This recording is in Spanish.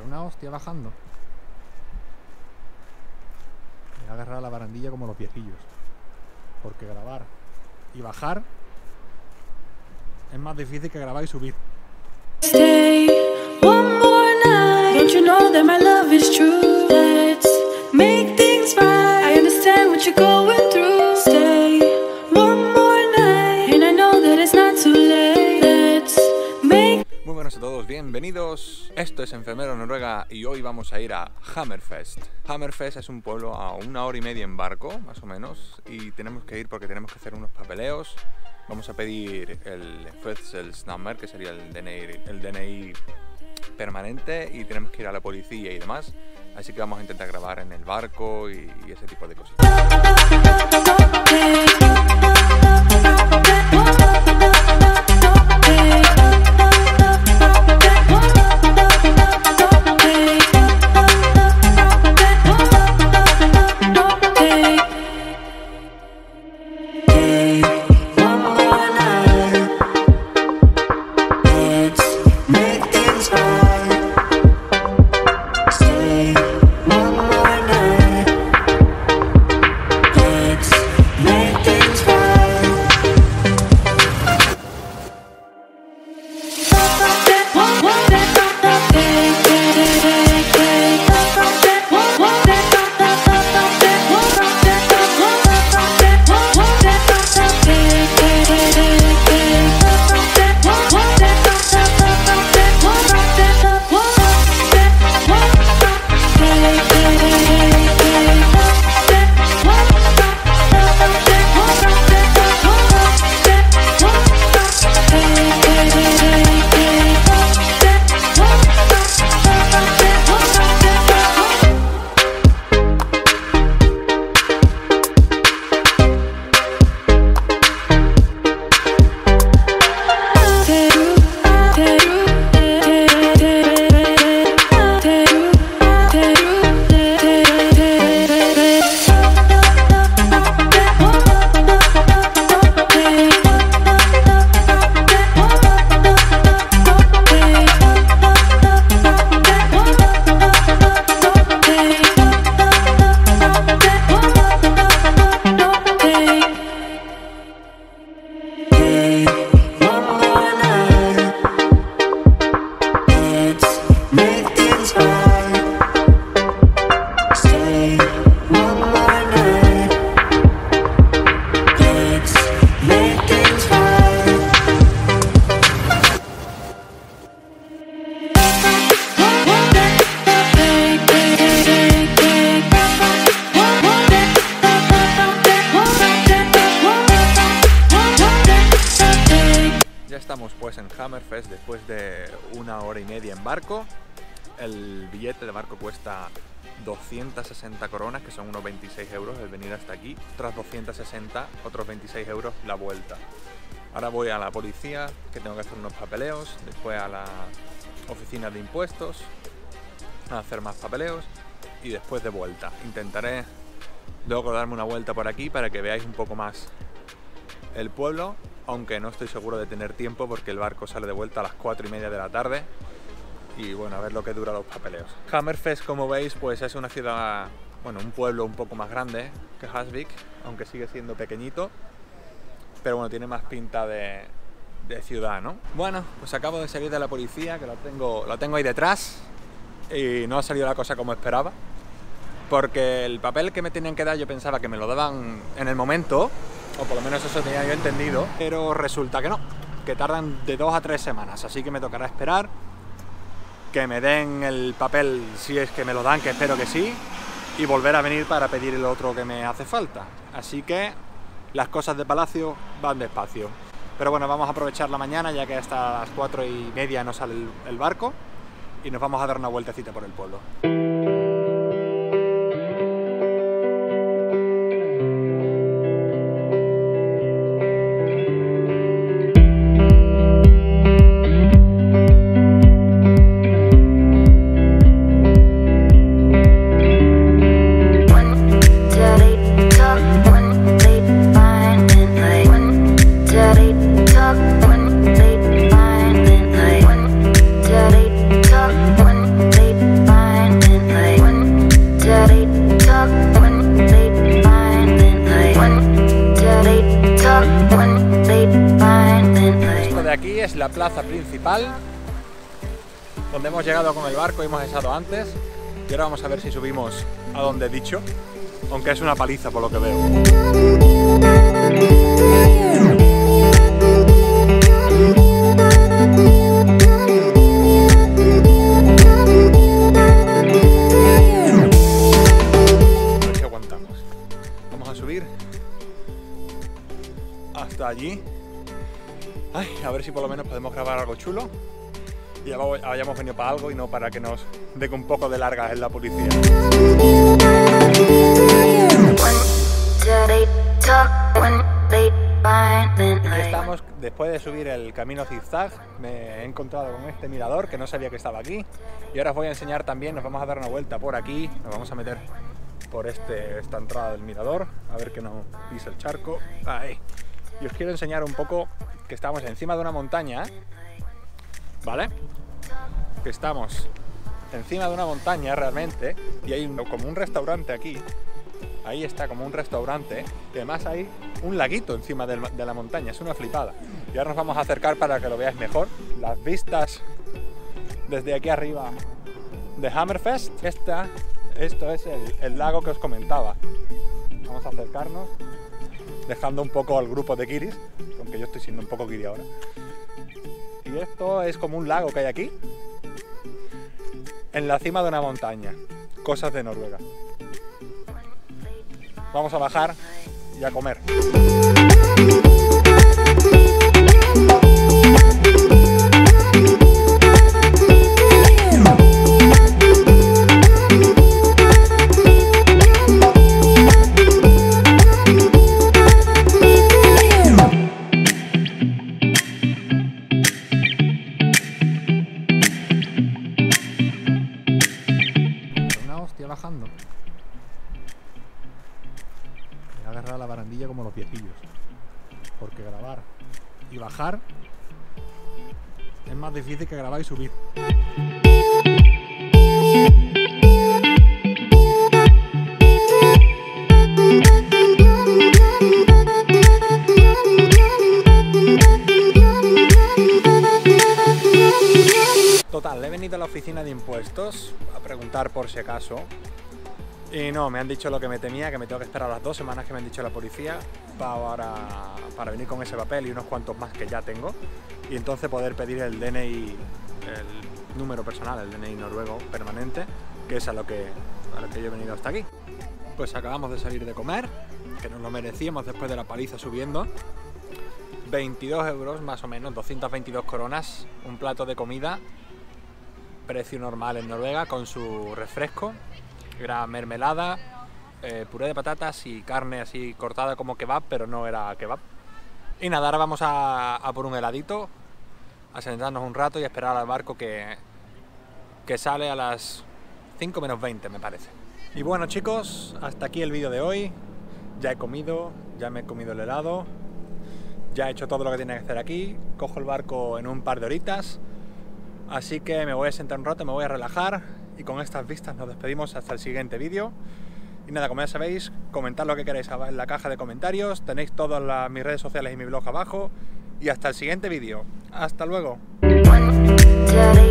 una hostia bajando. Me voy a agarrar a la barandilla como los viejillos, porque grabar y bajar es más difícil que grabar y subir. Stay one more night. Don't you know that my love is true? Let's make things right. I understand what you're going through. Stay one more night, and I know that it's not too late. Let's make. Muy buenos a todos, bienvenidos. Esto es Enfermero Noruega y hoy vamos a ir a Hammerfest. Hammerfest es un pueblo a 1 hora y media en barco, más o menos, y tenemos que ir porque tenemos que hacer unos papeleos. Vamos a pedir el Fødselsnummer, que sería el DNI permanente, y tenemos que ir a la policía y demás. Así que vamos a intentar grabar en el barco y ese tipo de cositas. Estamos pues en Hammerfest después de 1 hora y media en barco. El billete de barco cuesta 260 coronas, que son unos 26 euros el venir hasta aquí. Tras 260, otros 26 euros la vuelta. Ahora voy a la policía, que tengo que hacer unos papeleos, después a la oficina de impuestos, a hacer más papeleos y después de vuelta. Intentaré luego darme una vuelta por aquí para que veáis un poco más el pueblo, aunque no estoy seguro de tener tiempo porque el barco sale de vuelta a las 4 y media de la tarde y bueno, a ver lo que dura los papeleos. Hammerfest, como veis, pues es una ciudad, bueno, un pueblo un poco más grande que Hasvik, aunque sigue siendo pequeñito, pero bueno, tiene más pinta de ciudad, ¿no? Bueno, pues acabo de salir de la policía, que lo tengo ahí detrás, y no ha salido la cosa como esperaba, porque el papel que me tenían que dar yo pensaba que me lo daban en el momento, o por lo menos eso tenía yo entendido, pero resulta que no, que tardan de 2 a 3 semanas, así que me tocará esperar que me den el papel, si es que me lo dan, que espero que sí, y volver a venir para pedir el otro que me hace falta. Así que las cosas de palacio van despacio. Pero bueno, vamos a aprovechar la mañana, ya que hasta las 4 y media no sale el barco, y nos vamos a dar una vueltecita por el pueblo. Late principal, donde hemos llegado con el barco y hemos estado antes. Y ahora vamos a ver si subimos a donde he dicho, aunque es una paliza por lo que veo. A ver si aguantamos. Vamos a subir hasta allí. Ay, a ver si por lo menos podemos grabar algo chulo y hayamos venido para algo y no para que nos dé un poco de largas en la policía. Aquí estamos, después de subir el camino zigzag, me he encontrado con este mirador que no sabía que estaba aquí, y ahora os voy a enseñar también. Nos vamos a dar una vuelta por aquí, nos vamos a meter por esta entrada del mirador, a ver que no pise el charco. Ahí. Y os quiero enseñar un poco que estamos encima de una montaña, ¿vale? Que estamos encima de una montaña realmente, y hay como un restaurante aquí. Ahí está como un restaurante, y además hay un laguito encima de la montaña, es una flipada. Y ahora nos vamos a acercar para que lo veáis mejor. Las vistas desde aquí arriba de Hammerfest. Esto es el lago que os comentaba. Vamos a acercarnos, dejando un poco al grupo de guiris, aunque yo estoy siendo un poco guiri ahora. Y esto es como un lago que hay aquí, en la cima de una montaña. Cosas de Noruega. Vamos a bajar y a comer. Bajando. Voy a agarrar la barandilla como los viejillos, porque grabar y bajar es más difícil que grabar y subir. Total, he venido a la oficina de impuestos a preguntar por si acaso, y no, me han dicho lo que me temía, que me tengo que esperar las 2 semanas que me han dicho la policía para venir con ese papel y unos cuantos más que ya tengo, y entonces poder pedir el DNI, el número personal, el DNI noruego permanente, que es a lo que yo he venido hasta aquí. Pues acabamos de salir de comer, que nos lo merecíamos después de la paliza subiendo. 22 euros más o menos, 222 coronas, un plato de comida, precio normal en Noruega, con su refresco. Era mermelada, puré de patatas y carne así cortada como kebab, pero no era kebab. Y nada, ahora vamos a por un heladito, a sentarnos un rato y a esperar al barco que sale a las 5 menos 20 me parece. Y bueno chicos, hasta aquí el vídeo de hoy. Ya he comido, ya me he comido el helado, ya he hecho todo lo que tenía que hacer aquí. Cojo el barco en un par de horitas, así que me voy a sentar un rato, me voy a relajar, y con estas vistas nos despedimos hasta el siguiente vídeo. Y nada, como ya sabéis, comentad lo que queráis en la caja de comentarios, tenéis todas mis redes sociales y mi blog abajo, y hasta el siguiente vídeo. ¡Hasta luego!